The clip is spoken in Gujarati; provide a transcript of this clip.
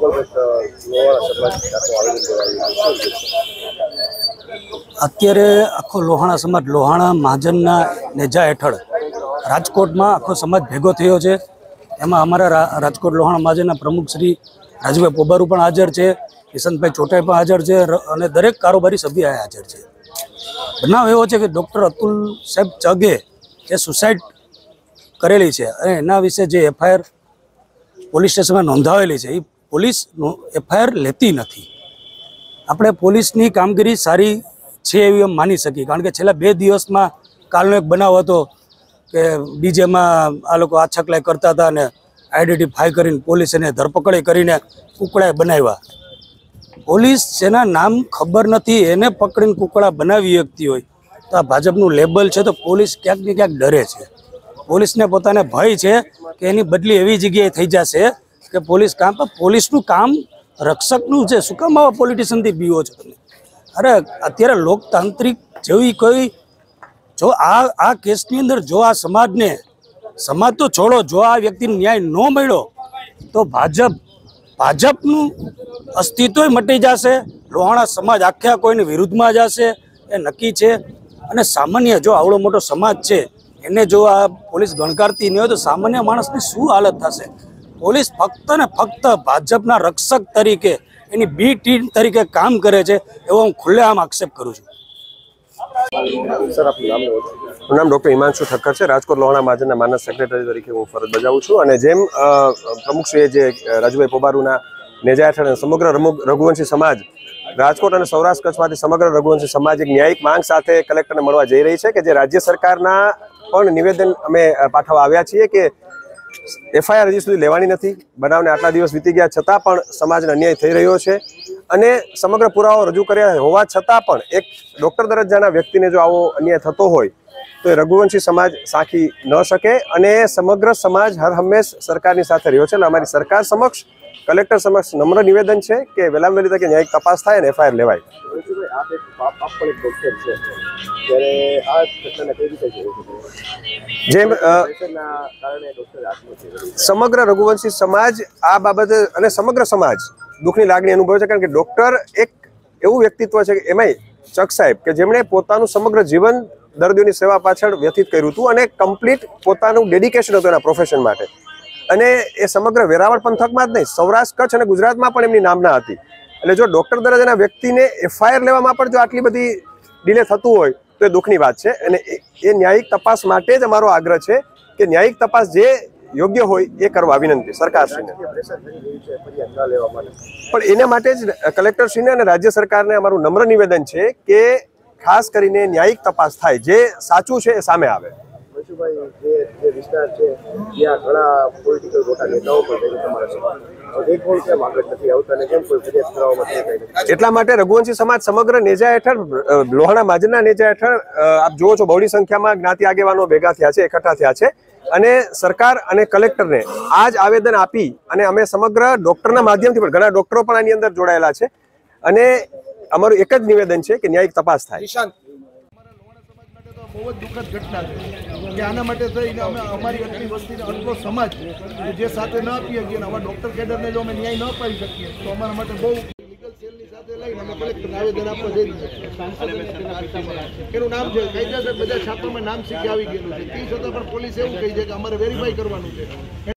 અત્યારે આખો લોહાણા સમાજ લોહાણા મહાજનના નેજા હેઠળ રાજકોટમાં આખો સમાજ ભેગો થયો છે। એમાં અમારા રાજકોટ લોહાણા મહાજનના પ્રમુખ શ્રી રાજુભાઈ પોબારુ પણ હાજર છે, કિશનભાઈ ચોટાઈ પણ હાજર છે અને દરેક કારોબારી સભ્ય હાજર છે। બનાવ એવો છે કે ડૉક્ટર અતુલ સાહેબ ચગે જે સુસાઇડ કરેલી છે અને એના વિશે જે એફઆઈઆર પોલીસ સ્ટેશનમાં નોંધાવેલી છે એ પોલીસ એફઆઈઆર લેતી નથી। આપણે પોલીસની કામગીરી સારી છે એવી માની શકીએ, કારણ કે છેલ્લા 2 દિવસમાં કાલનો એક બનાવ હતો કે ડીજેમાં આ લોકો આછકલાઈ કરતા હતા અને આઈડેન્ટિફાઈ કરીને પોલીસ એને ધરપકડ કરીને કુકડા બનાવ્યા। પોલીસ જેના નામ ખબર નથી એને પકડીને કુકડા બનાવી શકતી હોય તો આ ભાજપનું લેબલ છે, તો પોલીસ ક્યાંક ને ક્યાંક ડરે છે। પોલીસને પોતાને ભય છે કે એની બદલી એવી જગ્યાએ થઈ જશે કે પોલીસનું કામ રક્ષકનું છે। શું કામ આવા પોલિટિશિયનથી બીવો છો તમે? અરે અત્યારે લોકતાંત્રિક જેવી કોઈ જો આ કેસની અંદર જો આ સમાજ તો છોડો, જો આ વ્યક્તિને ન્યાય ન મળ્યો તો ભાજપનું અસ્તિત્વ મટી જશે, લોહાણા સમાજ આખા કોઈની વિરુદ્ધમાં જશે એ નક્કી છે। અને સામાન્ય જો આવડો મોટો સમાજ છે એને જો આ પોલીસ ગણકારતી નહીં હોય તો સામાન્ય માણસની શું હાલત થશે? પોલીસ ફક્ત ને ફક્ત ભાજપના રક્ષક તરીકે એની બી ટીમ તરીકે કામ કરે છે એવો હું ખુલ્લેઆમ આક્ષેપ કરું છું। સર, આપનું નામ? મારું નામ ડૉક્ટર હિમાંશુ ઠક્કર છે। રાજકોટ લોહાણા મહાજનના માનદ સેક્રેટરી તરીકે હું ફરજ બજાવું છું અને જેમ પ્રમુખશ્રીએ જે રાજુભાઈ પોબારુના નેજા હેઠળ સમગ્ર રઘુવંશી સમાજ રાજકોટ અને સૌરાષ્ટ્ર કચ્છમાંથી સમગ્ર રઘુવંશી સમાજ એક ન્યાયિક માંગ સાથે કલેક્ટરને મળવા જઈ રહી છે કે જે રાજ્ય સરકારના પણ નિવેદન અમે પાઠવવા આવ્યા છીએ કે એફઆઈઆર હજી સુધી લેવાની નથી। બનાવને આટલા દિવસ વીતી ગયા છતાં પણ સમાજને અન્યાય થઈ રહ્યો છે અને સમગ્ર પુરાવો રજૂ કર્યા હોવા છતાં પણ એક ડૉક્ટર દરજ્જાના વ્યક્તિને જો આવો અન્યાય થતો હોય તો એ રઘુવંશી સમાજ સાંખી ન શકે અને સમગ્ર સમાજ હર હંમેશ સરકારની સાથે રહ્યો છે। એટલે અમારી સરકાર સમક્ષ, કલેક્ટર સમક્ષ નમ્ર નિવેદન છે કે વહેલામાં વહેલી તકે ન્યાયિક તપાસ થાય અને એફઆઈઆર લેવાય। જેમ સમગ્ર રઘુવંશી સમાજ આ બાબતે અને સમગ્ર સમાજ દુઃખની લાગણી અનુભવે છે, કારણ કે ડૉક્ટર એક એવું વ્યક્તિત્વ છે કે એમાંય ચક સાહેબ કે જેમણે પોતાનું સમગ્ર જીવન દર્દીઓની સેવા પાછળ વ્યતીત કર્યું હતું અને કમ્પ્લીટ પોતાનું ડેડિકેશન હતું એના પ્રોફેશન માટે અને એ સમગ્ર વેરાવળ પંથકમાં જ નહીં, સૌરાષ્ટ્ર કચ્છ અને ગુજરાતમાં પણ એમની નામના હતી। એટલે જો ડૉક્ટર દરજ્જાના વ્યક્તિને એફઆઈઆર લેવામાં પણ જો આટલી બધી ડિલે થતું હોય તો એ દુઃખની વાત છે અને એ ન્યાયિક તપાસ માટે જ અમારો આગ્રહ છે કે ન્યાયિક તપાસ જે યોગ્ય હોય એ કરવા વિનંતી સરકારશ્રીને। પણ એના માટે જ કલેક્ટરશ્રીને અને રાજ્ય સરકારને અમારું નમ્ર નિવેદન છે કે ખાસ કરીને ન્યાયિક તપાસ થાય, જે સાચું છે એ સામે આવે। એટલા માટે રઘુવંશી સમાજ સમગ્ર નેજા હેઠળ, લોહાણા મહાજનના નેજા હેઠળ આપ જુઓ છો બહોળી સંખ્યામાં જ્ઞાતિ આગેવાનો ભેગા થયા છે, એકઠા થયા છે અને સરકાર અને કલેક્ટરને આ જ આવેદન આપી અને અમે સમગ્ર ડૉક્ટરના માધ્યમથી પણ ઘણા ડૉક્ટરો પણ આની અંદર જોડાયેલા છે અને અમારું એક જ નિવેદન છે કે ન્યાયિક તપાસ થાય। બહુ જ દુઃખદ ઘટના છે કે આના માટે થઈને અમે અમારી આટલી વસ્તીને આટલો સમાજ જે સાથે ન આપી શકીએ અને અમારા ડૉક્ટર કેડરને જો અમે ન્યાય ન પાડી શકીએ તો અમારા માટે બહુ લીગલ સેલની સાથે લઈને અમે કલેક્ટરને આવેદન આપવા જઈ રહ્યા છીએ। એનું નામ છે કાયદેસર બધા છાપામાં નામ શીખી આવી ગયેલું છે, તે છતાં પણ પોલીસ એવું કહી છે કે અમારે વેરીફાઈ કરવાનું છે।